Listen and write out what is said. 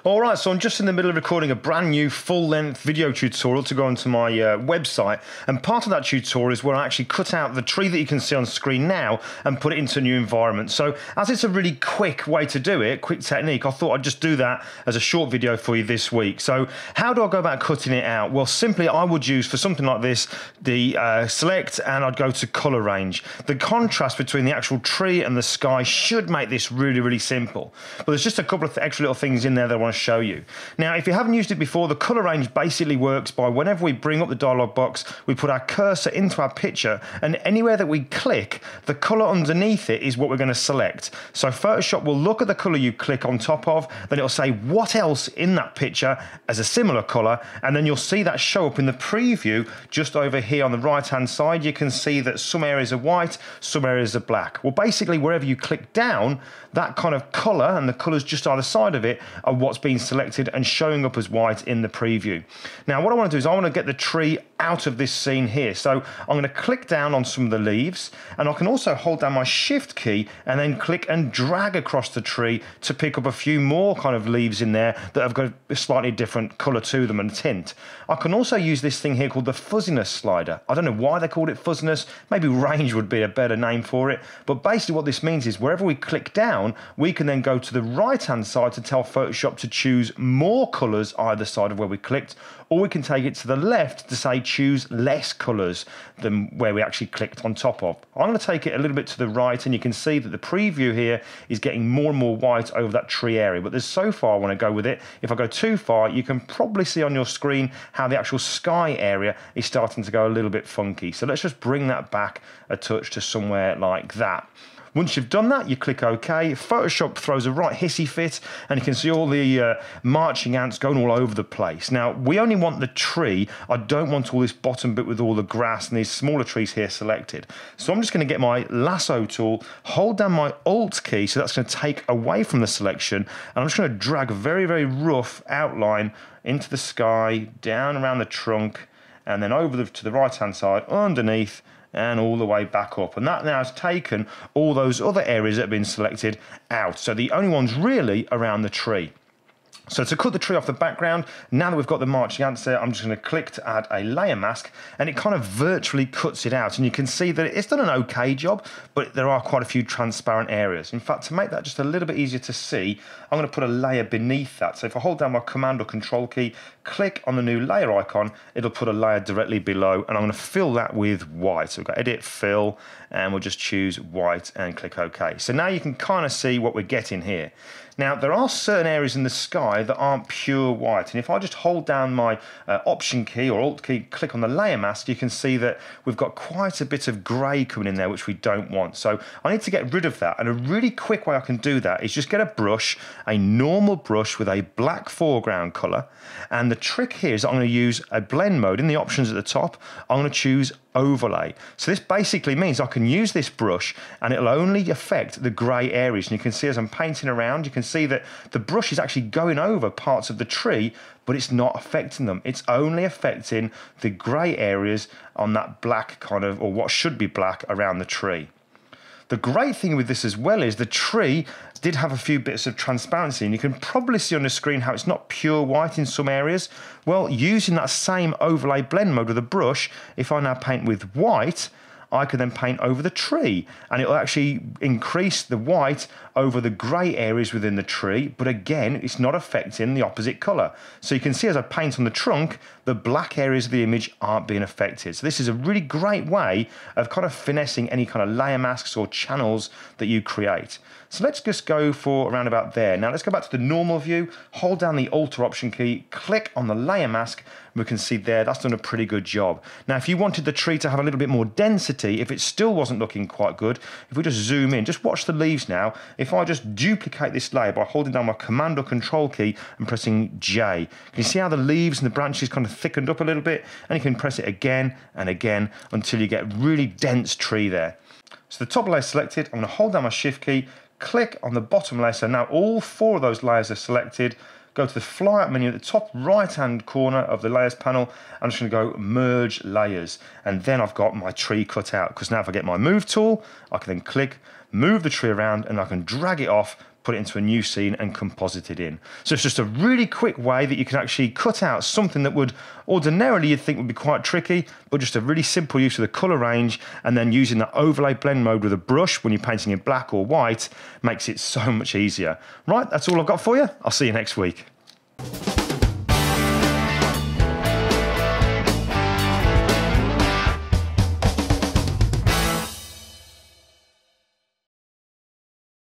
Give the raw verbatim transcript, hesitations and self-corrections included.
Alright, so I'm just in the middle of recording a brand new full-length video tutorial to go onto my uh, website, and part of that tutorial is where I actually cut out the tree that you can see on screen now and put it into a new environment. So as it's a really quick way to do it, quick technique, I thought I'd just do that as a short video for you this week. So how do I go about cutting it out? Well, simply I would use, for something like this, the uh, select, and I'd go to color range. The contrast between the actual tree and the sky should make this really, really simple. But there's just a couple of extra little things in there that I want to show you. Now, if you haven't used it before, the color range basically works by whenever we bring up the dialog box, we put our cursor into our picture, and anywhere that we click, the color underneath it is what we're going to select. So Photoshop will look at the color you click on top of, then it'll say what else in that picture as a similar color, and then you'll see that show up in the preview just over here on the right hand side. You can see that some areas are white, some areas are black. Well, basically wherever you click down, that kind of color and the colors just either side of it are what's being selected and showing up as white in the preview. Now what I want to do is I want to get the tree out of this scene here. So I'm going to click down on some of the leaves, and I can also hold down my shift key and then click and drag across the tree to pick up a few more kind of leaves in there that have got a slightly different color to them and tint. I can also use this thing here called the fuzziness slider. I don't know why they called it fuzziness, maybe range would be a better name for it, but basically what this means is wherever we click down, we can then go to the right hand side to tell Photoshop to choose more colors either side of where we clicked, or we can take it to the left to say choose less colors than where we actually clicked on top of. I'm going to take it a little bit to the right, and you can see that the preview here is getting more and more white over that tree area, but there's so far I want to go with it. If I go too far, you can probably see on your screen how the actual sky area is starting to go a little bit funky. So let's just bring that back a touch to somewhere like that. Once you've done that, you click OK. Photoshop throws a right hissy fit, and you can see all the uh, marching ants going all over the place. Now, we only want the tree. I don't want all this bottom bit with all the grass and these smaller trees here selected. So I'm just going to get my lasso tool, hold down my Alt key, so that's going to take away from the selection, and I'm just going to drag a very, very rough outline into the sky, down around the trunk, and then over the, to the right-hand side, underneath, and all the way back up. And that now has taken all those other areas that have been selected out. So the only one's really around the tree. So to cut the tree off the background, now that we've got the marching ants there, I'm just going to click to add a layer mask, and it kind of virtually cuts it out. And you can see that it's done an okay job, but there are quite a few transparent areas. In fact, to make that just a little bit easier to see, I'm going to put a layer beneath that. So if I hold down my Command or Control key, click on the new layer icon, it'll put a layer directly below, and I'm going to fill that with white. So we've got Edit, Fill, and we'll just choose white and click OK. So now you can kind of see what we're getting here. Now, there are certain areas in the sky that aren't pure white, and if I just hold down my uh, Option key or Alt key, click on the layer mask, you can see that we've got quite a bit of grey coming in there, which we don't want. So I need to get rid of that, and a really quick way I can do that is just get a brush, a normal brush with a black foreground colour, and the trick here is that I'm going to use a blend mode. In the options at the top, I'm going to choose overlay. So this basically means I can use this brush and it'll only affect the grey areas. And you can see as I'm painting around, you can see that the brush is actually going over parts of the tree, but it's not affecting them. It's only affecting the grey areas on that black kind of, or what should be black, around the tree. The great thing with this as well is the tree did have a few bits of transparency, and you can probably see on the screen how it's not pure white in some areas. Well, using that same overlay blend mode with a brush, if I now paint with white, I can then paint over the tree, and it'll actually increase the white over the grey areas within the tree, but again, it's not affecting the opposite colour. So you can see as I paint on the trunk, the black areas of the image aren't being affected. So this is a really great way of kind of finessing any kind of layer masks or channels that you create. So let's just go for around about there. Now let's go back to the normal view, hold down the Alt or Option key, click on the layer mask, and we can see there that's done a pretty good job. Now if you wanted the tree to have a little bit more density, if it still wasn't looking quite good, if we just zoom in, just watch the leaves now. If I just duplicate this layer by holding down my Command or Control key and pressing J, can you see how the leaves and the branches kind of thickened up a little bit? And you can press it again and again until you get a really dense tree there. So the top layer is selected, I'm going to hold down my Shift key, click on the bottom layer, so now all four of those layers are selected. Go to the flyout menu at the top right hand corner of the layers panel. I'm just going to go merge layers, and then I've got my tree cut out, because now if I get my move tool, I can then click, move the tree around, and I can drag it off put it into a new scene and composite it in. So it's just a really quick way that you can actually cut out something that would ordinarily you'd think would be quite tricky, but just a really simple use of the color range, and then using that overlay blend mode with a brush when you're painting in black or white makes it so much easier. Right, that's all I've got for you. I'll see you next week.